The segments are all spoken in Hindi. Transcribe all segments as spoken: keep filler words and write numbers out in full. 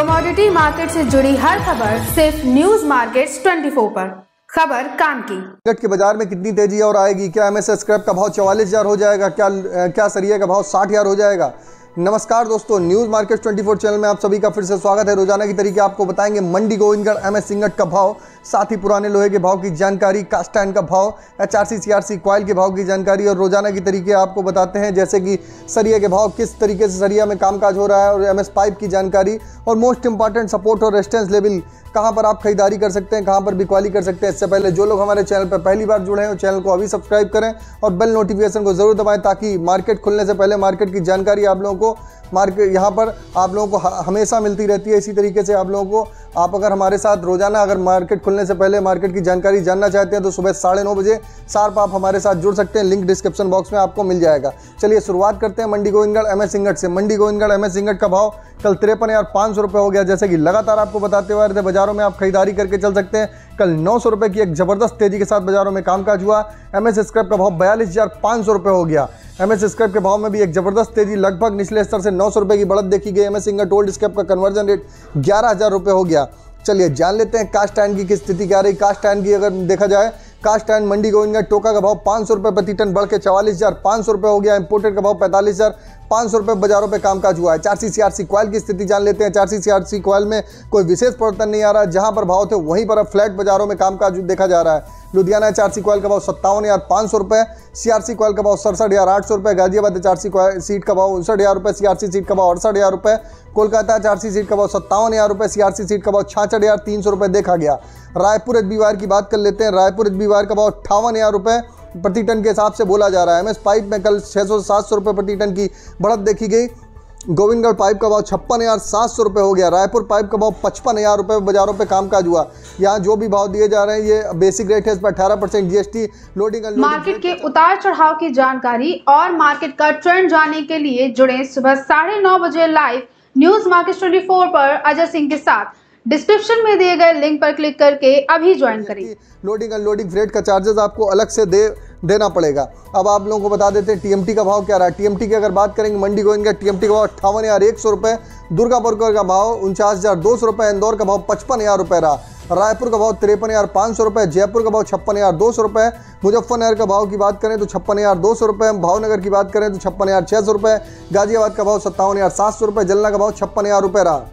कमोडिटी मार्केट से जुड़ी हर खबर सिर्फ न्यूज मार्केट्स चौबीस पर। खबर काम की। टिकट के बाजार में कितनी तेजी और आएगी? क्या एमएस स्क्रैप का भाव चौवालीस हजार हो जाएगा? क्या क्या सरिया का भाव साठ हजार हो जाएगा? नमस्कार दोस्तों, न्यूज मार्केट चौबीस चैनल में आप सभी का फिर से स्वागत है। रोजाना की तरीके आपको बताएंगे मंडी गोविंदगढ़ एमएस सिंगट का भाव, साथ ही पुराने लोहे के भाव की जानकारी, कास्ट आयरन का भाव, एचआरसी सीआरसी कॉइल के भाव की जानकारी और रोजाना की तरीके आपको बताते हैं जैसे कि सरिया के भाव, किस तरीके से सरिया में कामकाज हो रहा है, और एमएस पाइप की जानकारी, और मोस्ट इंपॉर्टेंट सपोर्ट और रेजिस्टेंस लेवल कहां पर आप खरीदारी कर सकते हैं, कहां पर बिकवाली कर सकते हैं। इससे पहले जो लोग हमारे चैनल पर पहली बार जुड़े हैं चैनल को अभी सब्सक्राइब करें और बेल नोटिफिकेशन को जरूर दबाएं ताकि मार्केट खुलने से पहले मार्केट की जानकारी आप लोगों को मार्केट यहाँ पर आप लोगों को हमेशा मिलती रहती है। इसी तरीके से आप लोगों को आप अगर हमारे साथ रोजाना अगर मार्केट खुलने से पहले मार्केट की जानकारी जानना चाहते हैं तो सुबह साढ़े नौ बजे शार्प आप हमारे साथ जुड़ सकते हैं। लिंक डिस्क्रिप्शन बॉक्स में आपको मिल जाएगा। चलिए शुरुआत करते हैं मंडी गोविंदगढ़ एमएस सिंगट से। मंडी गोविंदगढ़ एमएस सिंगट का भाव कल तिरपन हजार पाँच सौ रुपये हो गया। जैसे कि लगातार आपको बताते हुए थे बाजारों में आप खरीदारी करके चल सकते हैं। कल नौ सौ रुपये की एक जबरदस्त तेजी के साथ बाजारों में कामकाज हुआ। एमएस स्क्रैप का भाव बयालीस हजार पाँच सौ रुपये हो गया। एमएस स्क्रैप के भाव में भी एक जबरदस्त तेजी, लगभग निचले स्तर से नौ सौ रुपये की बढ़त देखी गई। एमएस सिंगट ओल्ड स्क्रैप का कन्वर्जन रेट ग्यारह हजार रुपये हो गया। चलिए जान लेते हैं कास्ट आयरन की किस स्थिति क्या रही। कास्ट आयरन की अगर देखा जाए, कास्ट आयरन मंडी गोविंदगढ़ टोका का भाव पाँच सौ रुपये प्रति टन बढ़ के चवालीस हजार पाँच सौ रुपये हो गया। इंपोर्टेड का भाव पैंतालीस हजार पाँच सौ रुपये बाजारों पे कामकाज हुआ है। एचआरसी सीआरसी कॉइल की स्थिति जान लेते हैं। एचआरसी सीआरसी कॉइल में कोई विशेष परिवर्तन नहीं आ रहा है। जहां पर भाव थे वहीं पर अब फ्लैट बाजारों में कामकाज देखा जा रहा है। लुधियाना एचआरसी कॉइल का भाव सत्तावन हजार पाँच सौ रुपये, सीआरसी कॉइल का भाव सड़सठ हजार आठ सौ रुपये, गाजियाबाद एचआरसी सीट का भाव उनसठ हजार रुपये, सीआरसी सीट का भाव अड़सठ हजार रुपये, कोलकाता एचआरसी सीट का भाव सत्तावन हजार रुपये, सीआरसी सीट का भाव छियासठ हजार तीन सौ रुपये देखा गया। रायपुर एचबी वायर की बात कर लेते हैं। रायपुर एचबी वायर का भाव अट्ठावन हजार रुपये प्रति टन के हिसाब से बोला जा रहा है। एमएस पाइप में कल छः सौ सात सौ रुपये प्रति टन की बढ़त देखी गई। गोविंदगढ़ पाइप का भाव छप्पन हजार सात सौ रुपये हो गया। रायपुर पाइप का भाव पचपन हजार रुपये बाजारों पे कामकाज हुआ। यहाँ जो भी भाव दिए जा रहे हैं ये बेसिक रेट है, इस पर अठारह percent GST loading unloading. Market के उतार चढ़ाव की जानकारी और मार्केट का ट्रेंड जानने के लिए जुड़े सुबह साढ़े नौ बजे लाइव न्यूज मार्केट चौबीस पर अजय सिंह के साथ। डिस्क्रिप्शन में दिए गए लिंक पर क्लिक करके अभी ज्वाइन करें। लोडिंग अनलोडिंग फ्रेट का चार्जेस आपको अलग से दे देना पड़ेगा। अब आप लोगों को बता देते हैं टीएमटी का भाव क्या रहा है। टीएमटी की अगर बात करेंगे मंडी गोविंदगढ़ टीएमटी का भाव अट्ठावन हजार एक सौ रुपये, दुर्गापुर का भाव उनचास हजार दो सौ रुपये, इंदौर का भाव पचपन हजार रुपये रहा, रायपुर का भाव तिरपन हजार पाँच सौ रुपये, जयपुर का भाव छप्पन हजार दो सौ रुपये, मुजफ्फरनगर का भाव की बात करें तो छप्पन हजार दो सौ रुपये, भावनगर की बात करें तो छप्पन हजार छः सौ रुपये, गाजियाबाद का भाव सत्तावन हजार सात सौ रुपये, जलना का भाव छप्पन हजार रुपये रहा।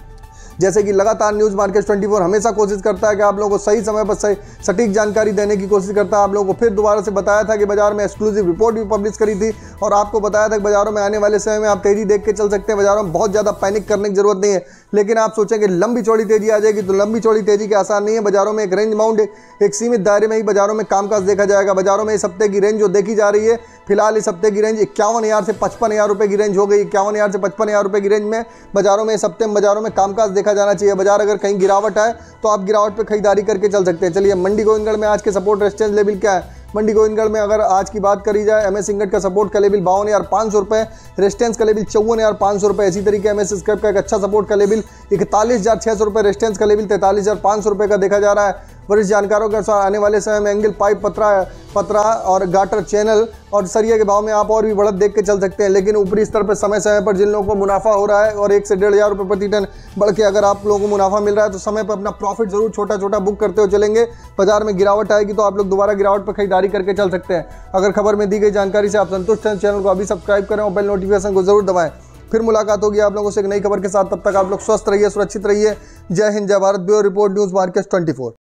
जैसे कि लगातार न्यूज़ मार्केट चौबीस हमेशा कोशिश करता है कि आप लोगों को सही समय पर सही सटीक जानकारी देने की कोशिश करता है। आप लोगों को फिर दोबारा से बताया था कि बाजार में एक्सक्लूसिव रिपोर्ट भी पब्लिश करी थी और आपको बताया था कि बाजारों में आने वाले समय में आप तेजी देख के चल सकते हैं। बाजारों में बहुत ज़्यादा पैनिक करने की जरूरत नहीं है, लेकिन आप सोचेंगे लंबी चौड़ी तेजी आ जाएगी तो लंबी चौड़ी तेजी के आसार नहीं है। बाजारों में एक रेंज माउंट, एक सीमित दायरे में ही बाजारों में कामकाज देखा जाएगा। बाजारों में इस हफ्ते की रेंज जो देखी जा रही है, फिलहाल इस हफ्ते की रेंज इक्यावन हजार से पचपन हजार रुपये की रेंज हो गई। इक्यावन हजार से पचपन हजार रुपये की रेंज में बाजारों में इस हफ्ते में बाजारों में कामकाज देखा जाना चाहिए। बाजार अगर कहीं गिरावट आए तो आप गिरावट पे खरीदारी करके चल सकते हैं। चलिए मंडी गोविंदगढ़ में आज के सपोर्ट रेजिस्टेंस लेवल क्या है। मंडी गोविंदगढ़ में अगर आज की बात करी जाए, एमएस सिंगट का सपोर्ट का लेवल बावन हजार पाँच सौ रुपये, रेजिस्टेंस का लेवल चौवन हजार पाँच सौ रुपये। इसी तरीके एमएस स्क्रैप का एक अच्छा सपोर्ट का लेवल इकतालीस हजार छः सौ रुपये, रेजिस्टेंस का लेवल तैंतालीस हजार पाँच सौ रुपये का देखा जा रहा है। वरिष्ठ जानकारों के अनुसार आने वाले समय में एंगल पाइप, पतरा पतरा और गाटर चैनल और सरिया के भाव में आप और भी बढ़त देख के चल सकते हैं। लेकिन ऊपरी स्तर पर समय समय पर जिन लोगों को मुनाफा हो रहा है और एक से डेढ़ हज़ार रुपये प्रति टन बढ़ के अगर आप लोगों को मुनाफा मिल रहा है तो समय पर अपना प्रॉफिट जरूर छोटा छोटा बुक करते हुए चलेंगे। बाजार में गिरावट आएगी तो आप लोग दोबारा गिरावट पर खरीदारी करके चल सकते हैं। अगर खबर में दी गई जानकारी से आप संतुष्ट हैं, चैनल को अभी सब्सक्राइब करें और बेल नोटिफिकेशन को जरूर दबाएं। फिर मुलाकात होगी आप लोगों से एक नई खबर के साथ। तब तक आप लोग स्वस्थ रहिए, सुरक्षित रहिए। जय हिंद, जय Bharat. Bureau report, news market चौबीस।